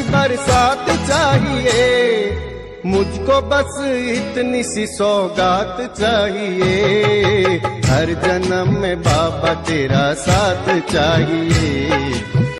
बरसात चाहिए, मुझको बस इतनी सी सौगात चाहिए। हर जन्म में बाबा तेरा साथ चाहिए।